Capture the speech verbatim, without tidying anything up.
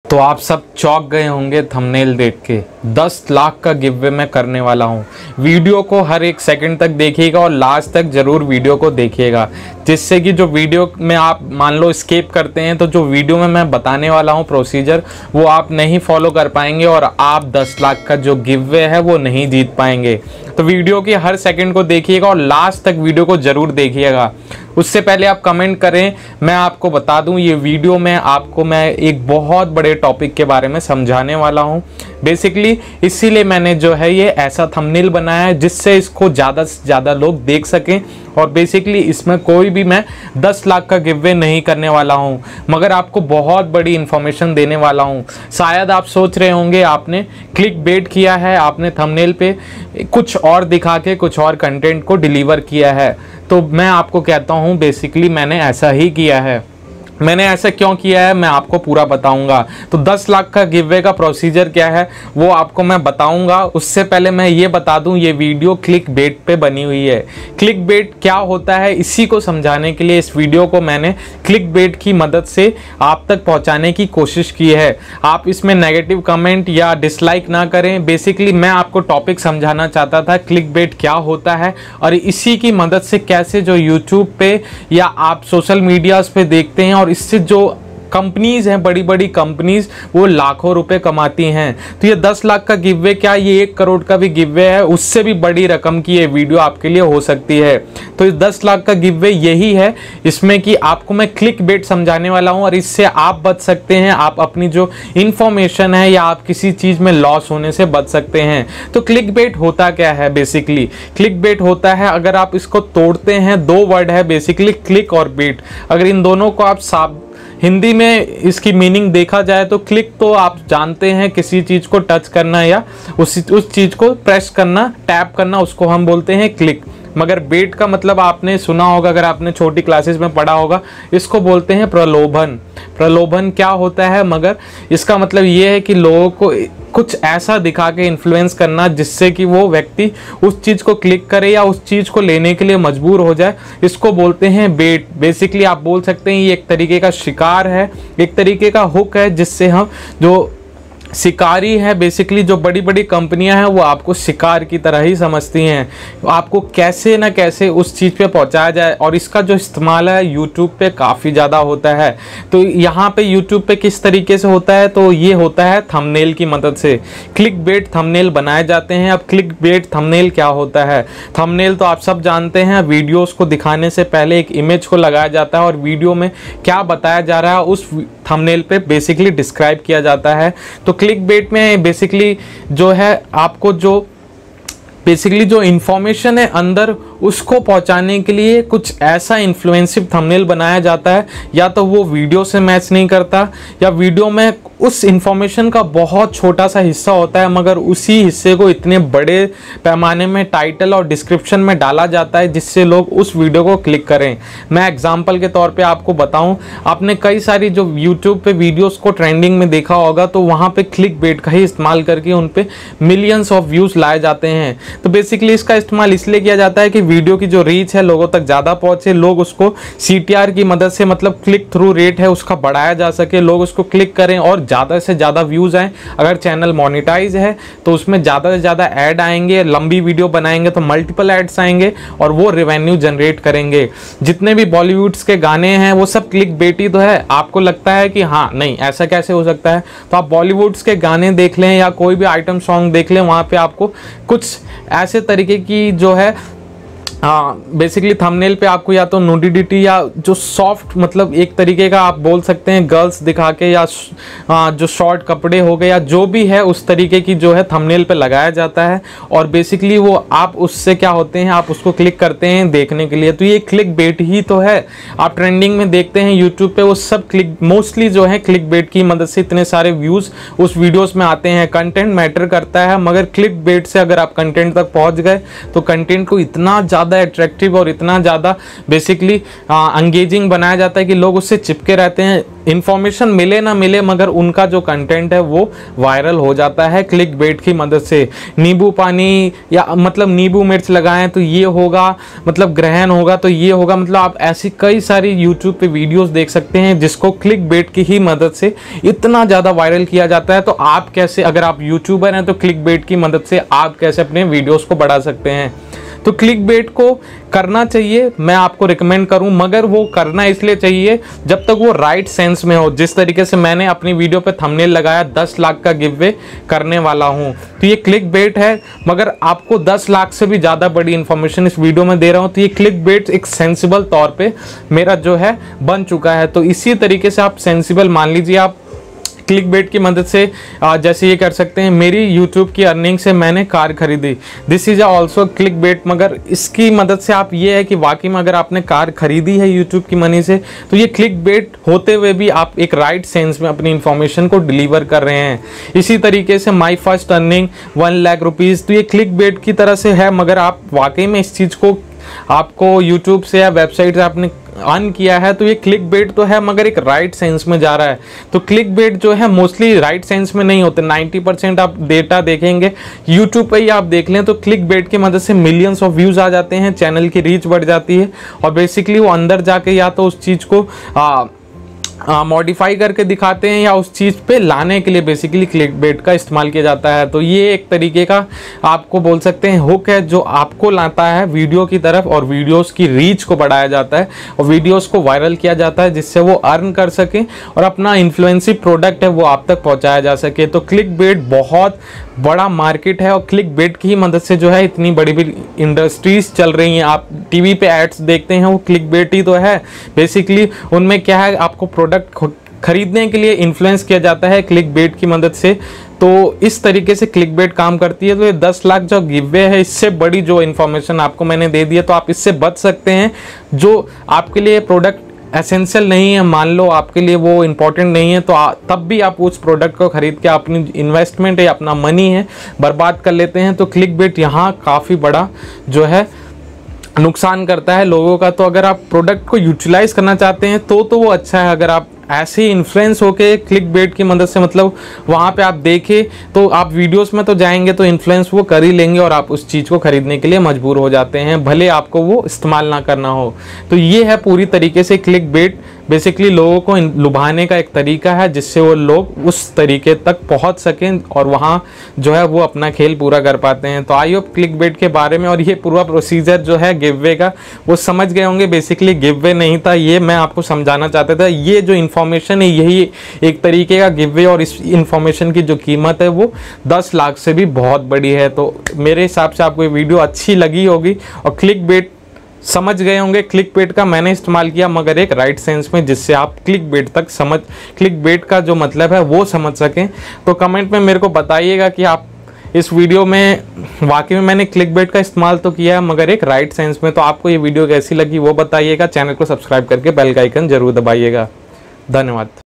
तो आप सब चौंक गए होंगे थंबनेल देख के। दस लाख का गिवअवे मैं करने वाला हूँ। वीडियो को हर एक सेकंड तक देखिएगा और लास्ट तक ज़रूर वीडियो को देखिएगा, जिससे कि जो वीडियो में आप मान लो स्किप करते हैं तो जो वीडियो में मैं बताने वाला हूँ प्रोसीजर वो आप नहीं फॉलो कर पाएंगे और आप दस लाख का जो गिवअवे है वो नहीं जीत पाएंगे। तो वीडियो की हर सेकंड को देखिएगा और लास्ट तक वीडियो को ज़रूर देखिएगा। उससे पहले आप कमेंट करें, मैं आपको बता दूं ये वीडियो में आपको मैं एक बहुत बड़े टॉपिक के बारे में समझाने वाला हूं। बेसिकली इसीलिए मैंने जो है ये ऐसा थंबनेल बनाया है जिससे इसको ज़्यादा से ज़्यादा लोग देख सकें। और बेसिकली इसमें कोई भी मैं दस लाख का गिवअवे नहीं करने वाला हूं, मगर आपको बहुत बड़ी इन्फॉर्मेशन देने वाला हूं। शायद आप सोच रहे होंगे आपने क्लिक बेट किया है, आपने थंबनेल पे कुछ और दिखा के कुछ और कंटेंट को डिलीवर किया है। तो मैं आपको कहता हूं बेसिकली मैंने ऐसा ही किया है। मैंने ऐसा क्यों किया है मैं आपको पूरा बताऊंगा। तो दस लाख का गिवअवे का प्रोसीजर क्या है वो आपको मैं बताऊंगा। उससे पहले मैं ये बता दूं ये वीडियो क्लिक बेट पे बनी हुई है। क्लिक बेट क्या होता है इसी को समझाने के लिए इस वीडियो को मैंने क्लिक बेट की मदद से आप तक पहुंचाने की कोशिश की है। आप इसमें नेगेटिव कमेंट या डिसलाइक ना करें। बेसिकली मैं आपको टॉपिक समझाना चाहता था क्लिक बेट क्या होता है और इसी की मदद से कैसे जो यूट्यूब पे या आप सोशल मीडियाज पे देखते हैं और इससे जो कंपनीज हैं बड़ी बड़ी कंपनीज वो लाखों रुपए कमाती हैं। तो ये दस लाख का गिवअवे क्या ये एक करोड़ का भी गिवअवे है, उससे भी बड़ी रकम की ये वीडियो आपके लिए हो सकती है। तो इस दस लाख का गिवअवे यही है, इसमें कि आपको मैं क्लिक बेट समझाने वाला हूं और इससे आप बच सकते हैं। आप अपनी जो इंफॉर्मेशन है या आप किसी चीज़ में लॉस होने से बच सकते हैं। तो क्लिक बेट होता क्या है? बेसिकली क्लिक बेट होता है, अगर आप इसको तोड़ते हैं, दो वर्ड है बेसिकली क्लिक और बेट। अगर इन दोनों को आप साफ हिंदी में इसकी मीनिंग देखा जाए तो क्लिक तो आप जानते हैं किसी चीज़ को टच करना या उस उस चीज़ को प्रेस करना, टैप करना, उसको हम बोलते हैं क्लिक। मगर बेट का मतलब आपने सुना होगा, अगर आपने छोटी क्लासेस में पढ़ा होगा, इसको बोलते हैं प्रलोभन। प्रलोभन क्या होता है? मगर इसका मतलब ये है कि लोगों को कुछ ऐसा दिखा के इन्फ्लुएंस करना जिससे कि वो व्यक्ति उस चीज़ को क्लिक करे या उस चीज़ को लेने के लिए मजबूर हो जाए। इसको बोलते हैं बेट। बेसिकली आप बोल सकते हैं ये एक तरीके का शिकार है, एक तरीके का हुक है, जिससे हम जो शिकारी है बेसिकली जो बड़ी बड़ी कंपनियां हैं वो आपको शिकार की तरह ही समझती हैं। आपको कैसे ना कैसे उस चीज़ पे पहुंचाया जाए और इसका जो इस्तेमाल है यूट्यूब पे काफ़ी ज़्यादा होता है। तो यहाँ पे यूट्यूब पे किस तरीके से होता है? तो ये होता है थंबनेल की मदद से। क्लिक बेट थंबनेल बनाए जाते हैं। अब क्लिक बेट थंबनेल क्या होता है? थंबनेल तो आप सब जानते हैं, वीडियोज़ को दिखाने से पहले एक इमेज को लगाया जाता है और वीडियो में क्या बताया जा रहा है उस थंबनेल पे बेसिकली डिस्क्राइब किया जाता है। तो क्लिक बेट में बेसिकली जो है आपको जो बेसिकली जो इन्फॉर्मेशन है अंदर उसको पहुंचाने के लिए कुछ ऐसा इन्फ्लुएंसिव थंबनेल बनाया जाता है, या तो वो वीडियो से मैच नहीं करता या वीडियो में उस इन्फॉर्मेशन का बहुत छोटा सा हिस्सा होता है मगर उसी हिस्से को इतने बड़े पैमाने में टाइटल और डिस्क्रिप्शन में डाला जाता है जिससे लोग उस वीडियो को क्लिक करें। मैं एग्जांपल के तौर पे आपको बताऊं, आपने कई सारी जो यूट्यूब पे वीडियोस को ट्रेंडिंग में देखा होगा तो वहाँ पे क्लिक बेट का ही इस्तेमाल करके उन पे मिलियंस ऑफ व्यूज़ लाए जाते हैं। तो बेसिकली इसका इस्तेमाल इसलिए किया जाता है कि वीडियो की जो रीच है लोगों तक ज़्यादा पहुँचे, लोग उसको सी टी आर की मदद से मतलब क्लिक थ्रू रेट है उसका बढ़ाया जा सके, लोग उसको क्लिक करें और ज़्यादा से ज़्यादा व्यूज़ आएँ। अगर चैनल मोनेटाइज है तो उसमें ज़्यादा से ज़्यादा ऐड आएंगे, लंबी वीडियो बनाएंगे तो मल्टीपल एड्स आएंगे और वो रेवेन्यू जनरेट करेंगे। जितने भी बॉलीवुड्स के गाने हैं वो सब क्लिक बेट ही तो है। आपको लगता है कि हाँ नहीं ऐसा कैसे हो सकता है, तो आप बॉलीवुड्स के गाने देख लें या कोई भी आइटम सॉन्ग देख लें, वहाँ पे आपको कुछ ऐसे तरीके की जो है हाँ बेसिकली थंबनेल पे आपको या तो नुडिडिटी या जो सॉफ्ट मतलब एक तरीके का आप बोल सकते हैं गर्ल्स दिखा के या आ, जो शॉर्ट कपड़े हो गए या जो भी है उस तरीके की जो है थंबनेल पे लगाया जाता है और बेसिकली वो आप उससे क्या होते हैं आप उसको क्लिक करते हैं देखने के लिए। तो ये क्लिक बेट ही तो है। आप ट्रेंडिंग में देखते हैं यूट्यूब पे वो सब क्लिक मोस्टली जो है क्लिक बेट की मदद से इतने सारे व्यूज़ उस वीडियोज़ में आते हैं। कंटेंट मैटर करता है मगर क्लिक बेट से अगर आप कंटेंट तक पहुँच गए तो कंटेंट को इतना ज़्यादा ज़्यादा अट्रैक्टिव और इतना ज़्यादा बेसिकली एंगेजिंग बनाया जाता है कि लोग उससे चिपके रहते हैं। इन्फॉर्मेशन मिले ना मिले मगर उनका जो कंटेंट है वो वायरल हो जाता है क्लिक बेट की मदद से। नींबू पानी या मतलब नींबू मिर्च लगाएं तो ये होगा, मतलब ग्रहण होगा तो ये होगा, मतलब आप ऐसी कई सारी यूट्यूब पे वीडियोस देख सकते हैं जिसको क्लिक बेट की ही मदद से इतना ज़्यादा वायरल किया जाता है। तो आप कैसे, अगर आप यूट्यूबर हैं तो क्लिक बेट की मदद से आप कैसे अपने वीडियोस को बढ़ा सकते हैं। तो क्लिक बेट को करना चाहिए, मैं आपको रिकमेंड करूं, मगर वो करना इसलिए चाहिए जब तक वो राइट सेंस में हो। जिस तरीके से मैंने अपनी वीडियो पे थंबनेल लगाया दस लाख का गिव वे करने वाला हूं, तो ये क्लिक बेट है मगर आपको दस लाख से भी ज़्यादा बड़ी इंफॉर्मेशन इस वीडियो में दे रहा हूं। तो ये क्लिक बेट एक सेंसिबल तौर पे मेरा जो है बन चुका है। तो इसी तरीके से आप सेंसिबल मान लीजिए, आप क्लिक बेट की मदद से जैसे ये कर सकते हैं, मेरी यूट्यूब की अर्निंग से मैंने कार खरीदी, this is also clickbait. मगर इसकी मदद से आप ये है कि वाकई में अगर आपने कार खरीदी है यूट्यूब की मनी से तो ये क्लिक बेट होते हुए भी आप एक राइट सेंस में अपनी इंफॉर्मेशन को डिलीवर कर रहे हैं। इसी तरीके से my first earning one lakh rupees, तो ये क्लिक बेट की तरह से है मगर आप वाकई में इस चीज़ को आपको यूट्यूब से या वेबसाइट से आपने अर्न किया है, तो ये क्लिक बेट तो है मगर एक राइट सेंस में जा रहा है। तो क्लिक बेट जो है मोस्टली राइट सेंस में नहीं होते। नाइन्टी परसेंट आप डेटा देखेंगे यूट्यूब पे ही आप देख लें तो क्लिक बेट की मदद से मिलियंस ऑफ व्यूज आ जाते हैं, चैनल की रीच बढ़ जाती है और बेसिकली वो अंदर जाके या तो उस चीज़ को आ, मॉडिफाई करके दिखाते हैं या उस चीज़ पे लाने के लिए बेसिकली क्लिक बेट का इस्तेमाल किया जाता है। तो ये एक तरीके का आपको बोल सकते हैं हुक है जो आपको लाता है वीडियो की तरफ और वीडियोस की रीच को बढ़ाया जाता है और वीडियोस को वायरल किया जाता है जिससे वो अर्न कर सके और अपना इन्फ्लुएंसिव प्रोडक्ट है वो आप तक पहुंचाया जा सके। तो क्लिक बेट बहुत बड़ा मार्केट है और क्लिक बेट की मदद से जो है इतनी बड़ी बड़ी इंडस्ट्रीज चल रही हैं। आप टीवी पे एड्स देखते हैं वो क्लिक बेट ही तो है। बेसिकली उनमें क्या है, आपको प्रोडक्ट खरीदने के लिए इन्फ्लुएंस किया जाता है क्लिक बेट की मदद से। तो इस तरीके से क्लिक बेट काम करती है। तो ये दस लाख जो गिववे है इससे बड़ी जो इन्फॉर्मेशन आपको मैंने दे दी है तो आप इससे बच सकते हैं। जो आपके लिए प्रोडक्ट एसेंशियल नहीं है, मान लो आपके लिए वो इम्पोर्टेंट नहीं है, तो आ, तब भी आप उस प्रोडक्ट को खरीद के अपनी इन्वेस्टमेंट है अपना मनी है बर्बाद कर लेते हैं। तो क्लिक बेट यहाँ काफ़ी बड़ा जो है नुकसान करता है लोगों का। तो अगर आप प्रोडक्ट को यूटिलाइज करना चाहते हैं तो तो वो अच्छा है। अगर आप ऐसे ही इन्फ्लुएंस होके क्लिक बेट की मदद से मतलब वहाँ पे आप देखें तो आप वीडियोस में तो जाएंगे तो इन्फ्लुएंस वो कर ही लेंगे और आप उस चीज़ को खरीदने के लिए मजबूर हो जाते हैं भले आपको वो इस्तेमाल ना करना हो। तो ये है पूरी तरीके से क्लिक बेट बेसिकली लोगों को लुभाने का एक तरीका है जिससे वो लोग उस तरीके तक पहुंच सकें और वहाँ जो है वो अपना खेल पूरा कर पाते हैं। तो आई होप क्लिक बेट के बारे में और ये पूरा प्रोसीजर जो है गिववे का वो समझ गए होंगे। बेसिकली गिववे नहीं था, ये मैं आपको समझाना चाहता था। ये जो इन्फॉर्मेशन है यही एक तरीके का गिववे और इस इन्फॉर्मेशन की जो कीमत है वो दस लाख से भी बहुत बड़ी है। तो मेरे हिसाब से आपको ये वीडियो अच्छी लगी होगी और क्लिक बेट समझ गए होंगे। क्लिक बेट का मैंने इस्तेमाल किया मगर एक राइट सेंस में जिससे आप क्लिक बेट तक समझ क्लिक बेट का जो मतलब है वो समझ सकें। तो कमेंट में मेरे को बताइएगा कि आप इस वीडियो में वाकई में मैंने क्लिक बेट का इस्तेमाल तो किया है मगर एक राइट सेंस में। तो आपको ये वीडियो कैसी लगी वो बताइएगा। चैनल को सब्सक्राइब करके बेल का आइकन जरूर दबाइएगा। धन्यवाद।